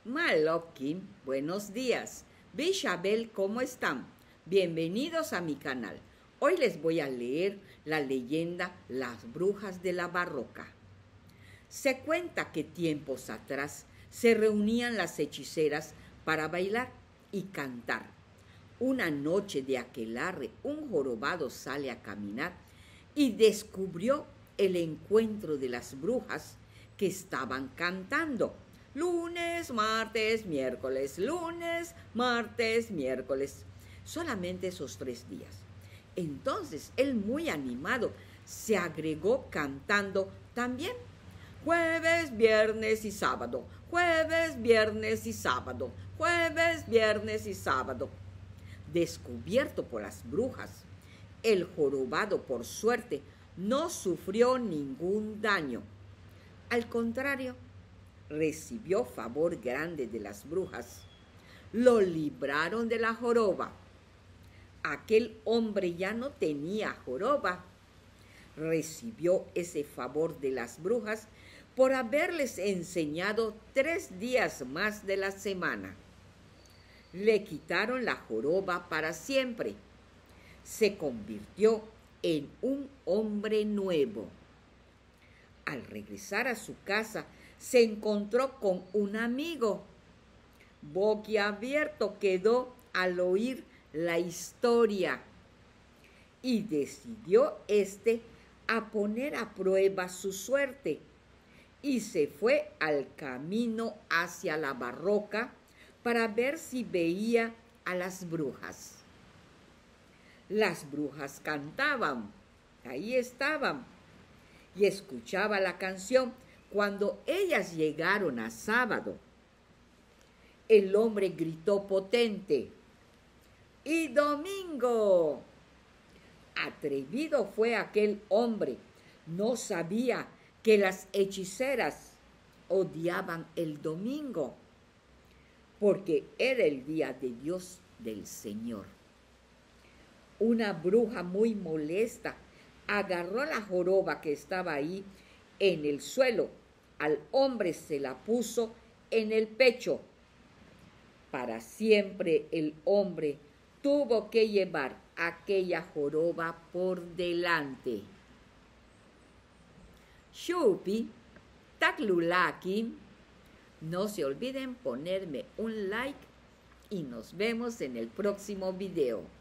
Malokin, buenos días. Bishabel, ¿cómo están? Bienvenidos a mi canal. Hoy les voy a leer la leyenda Las Brujas de la Barroca. Se cuenta que tiempos atrás se reunían las hechiceras para bailar y cantar. Una noche de aquelarre, un jorobado sale a caminar y descubrió el encuentro de las brujas que estaban cantando. Lunes, martes, miércoles, lunes, martes, miércoles. Solamente esos 3 días. Entonces él, muy animado, se agregó cantando también. Jueves, viernes y sábado, jueves, viernes y sábado, jueves, viernes y sábado. Descubierto por las brujas, el jorobado, por suerte, no sufrió ningún daño. Al contrario, recibió favor grande de las brujas. Lo libraron de la joroba. Aquel hombre ya no tenía joroba. Recibió ese favor de las brujas por haberles enseñado 3 días más de la semana. Le quitaron la joroba para siempre. Se convirtió en un hombre nuevo. Al regresar a su casa, se encontró con un amigo. Boquiabierto quedó al oír la historia y decidió a poner a prueba su suerte y se fue al camino hacia la barroca para ver si veía a las brujas. Las brujas cantaban, ahí estaban, y escuchaba la canción. Cuando ellas llegaron a sábado, el hombre gritó potente: ¡y domingo! Atrevido fue aquel hombre. No sabía que las hechiceras odiaban el domingo, porque era el día de Dios del Señor. Una bruja muy molesta agarró la joroba que estaba ahí en el suelo. Al hombre se la puso en el pecho. Para siempre el hombre tuvo que llevar aquella joroba por delante. Shupi, taklulaki. No se olviden ponerme un like y nos vemos en el próximo video.